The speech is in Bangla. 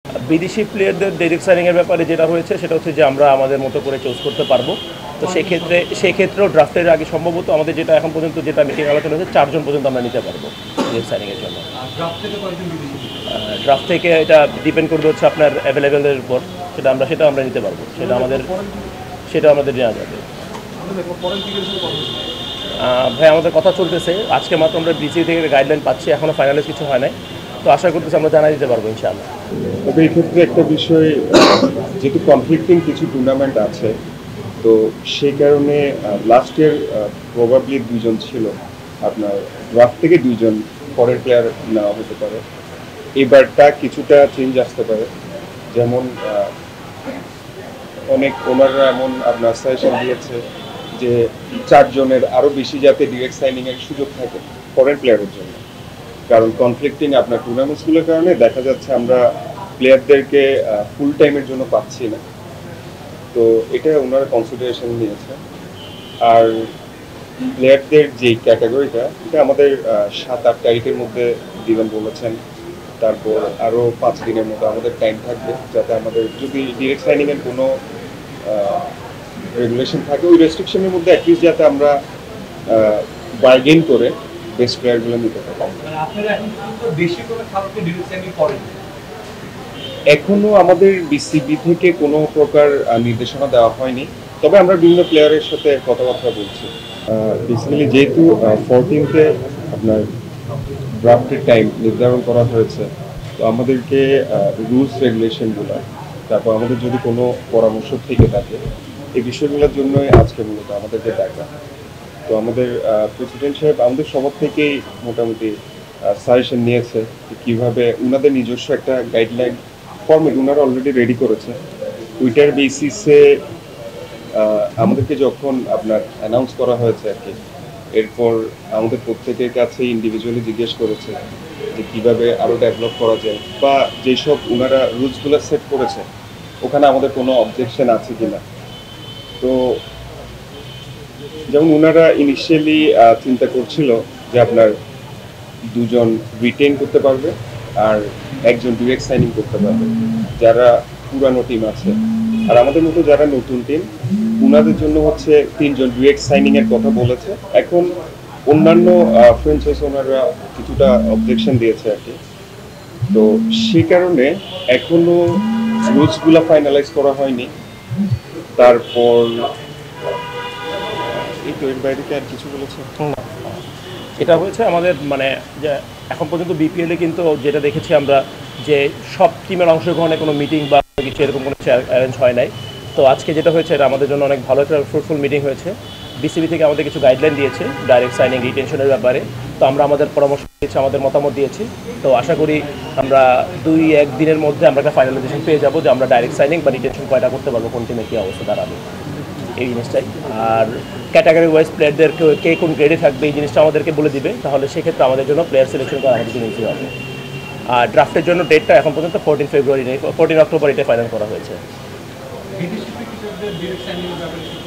বিদেশি প্লেয়ারদের ডাইরেক্ট সাইনিংয়ের ব্যাপারে যেটা হয়েছে সেটা হচ্ছে যে আমরা আমাদের মতো করে চুজ করতে পারবো। তো সেক্ষেত্রেও ড্রাফটের আগে সম্ভবত আমাদের যেটা এখন পর্যন্ত যেটা মিটিং আলোচনা হচ্ছে 4 জন পর্যন্ত আমরা নিতে পারবো ডাইরেক্ট সাইনিংয়ের জন্য। ড্রাফট থেকে এটা ডিপেন্ড করবে হচ্ছে আপনার অ্যাভেলেবেলের উপর, সেটা আমরা নিতে পারবো, সেটা আমাদের নেওয়া যাবে। ভাই আমাদের কথা চলতেছে, আজকে মাত্র আমরা বিসিবি থেকে গাইডলাইন পাচ্ছি, এখনও ফাইনালাইজ কিছু হয় নাই। তো আশা করতেছি আমরা জানাই দিতে পারবো ইনশাআল্লাহ। তবে এই ক্ষেত্রে একটা বিষয়, যেহেতু কনফ্লিক্টিং কিছু টুর্নামেন্ট আছে, তো সেই কারণে লাস্ট ইয়ার প্রবাবলি 2 জন ছিল, আপনার ড্রাফট থেকে 2 জন পরের প্লেয়ার নেওয়া হতে পারে। এবারটা কিছুটা চেঞ্জ আসতে পারে, যেমন অনেক ওনাররা এমন আপনার সাজেশন দিয়েছে যে 4 জনের আরও বেশি যাতে ডিরেক্ট সাইনিংয়ের সুযোগ থাকে ফরেন প্লেয়ারের জন্য। কারণ কনফ্লিক্টিং আপনার টুর্নামেন্টসগুলোর কারণে দেখা যাচ্ছে আমরা প্লেয়ারদেরকে ফুল টাইমের জন্য পাচ্ছি না। তো এটা ওনারা কনসিডারেশন নিয়েছে। আর প্লেয়ারদের যে ক্যাটাগরিটা, এটা আমাদের 7-8 তারিখের মধ্যে দিবেন বলেছেন। তারপর আরও 5 দিনের মতো আমাদের টাইম থাকবে, যাতে আমাদের যদি ডিরেক্ট সাইনিংয়ের কোনো রেগুলেশন থাকে, ওই রেস্ট্রিকশনের মধ্যে অ্যাটলিস্ট যাতে আমরা বার্গেন করে বেস্ট প্লেয়ারগুলো নিতে পারি। এখনো আমাদের বিসিবি থেকে কোনো প্রকার নির্দেশনা দেওয়া হয়নি, তবে আমরা বিভিন্ন প্লেয়ারের সাথে কথাবার্তা বলছি। বেসিক্যালি যেহেতু 14th-এ আপনার ড্রাফটের টাইম নির্ধারণ করা হয়েছে, তো আমাদেরকে রুলস রেগুলেশনগুলো, তারপর আমাদের যদি কোনো পরামর্শ থেকে থাকে, এই বিষয়গুলোর জন্যই আজকে মূলত আমাদেরকে ডাকা। তো আমাদের প্রেসিডেন্ট সাহেব আমাদের সবার থেকেই মোটামুটি সাজেশন নিয়েছে কীভাবে ওনাদের নিজস্ব একটা গাইডলাইন ফর্মেট ওনারা অলরেডি রেডি করেছে। ওইটার বেসিসে আমাদেরকে যখন আপনার অ্যানাউন্স করা হয়েছে আর কি, এরপর আমাদের প্রত্যেকের কাছে ইন্ডিভিজুয়ালি জিজ্ঞেস করেছে যে কীভাবে আরও ডেভেলপ করা যায়, বা যেসব ওনারা রুলসগুলো সেট করেছে ওখানে আমাদের কোনো অবজেকশন আছে কি না। তো যেমন ওনারা ইনিশিয়ালি চিন্তা করছিল যে আপনার 2 জন রিটেইন করতে পারবে আর 1 জন ডিরেক্ট সাইনিং করতে পারবে যারা পুরানো টিম আছে। আর আমাদের মতো যারা নতুন টিম, ওনাদের জন্য হচ্ছে 3 জন ডিরেক্ট সাইনিংয়ের কথা বলেছে। এখন অন্যান্য ফ্র্যাঞ্চাইজি ওনারা কিছুটা অবজেকশন দিয়েছে আর কি। তো সে কারণে এখনো রুলসগুলো ফাইনালাইজ করা হয়নি। তারপর এই তো এর বাইরে কি আর কিছু বলেছে? এটা হয়েছে আমাদের মানে যে এখন পর্যন্ত বিপিএলে কিন্তু যেটা দেখেছি আমরা, যে সব টিমের অংশগ্রহণে কোনো মিটিং বা কিছু এরকম কোনো অ্যারেঞ্জ হয় নাই। তো আজকে যেটা হয়েছে এটা আমাদের জন্য অনেক ভালো একটা ফ্রুটফুল মিটিং হয়েছে। বিসিবি থেকে আমাদের কিছু গাইডলাইন দিয়েছে ডাইরেক্ট সাইনিং রিটেনশনের ব্যাপারে। তো আমরা আমাদের পরামর্শ দিয়েছি, আমাদের মতামত দিয়েছি। তো আশা করি আমরা 2-1 দিনের মধ্যে আমরা একটা ফাইনালাইজেশন পেয়ে যাবো যে আমরা ডাইরেক্ট সাইনিং বা রিটেনশন কয়টা করতে পারবো, কোন টিমে কী অবস্থা দাঁড়াবে এই জিনিসটাই। আর ক্যাটাগরি ওয়াইজ প্লেয়ারদেরকে কে কোন গ্রেডে থাকবে এই জিনিসটা আমাদেরকে বলে দিবে, তাহলে সেক্ষেত্রে আমাদের জন্য প্লেয়ার সিলেকশন করা আমাদের জন্য ইজি হবে। আর ড্রাফটের জন্য ডেটটা এখন পর্যন্ত 14 ফেব্রুয়ারি নেই, 14 অক্টোবর এটা ফাইনাল করা হয়েছে।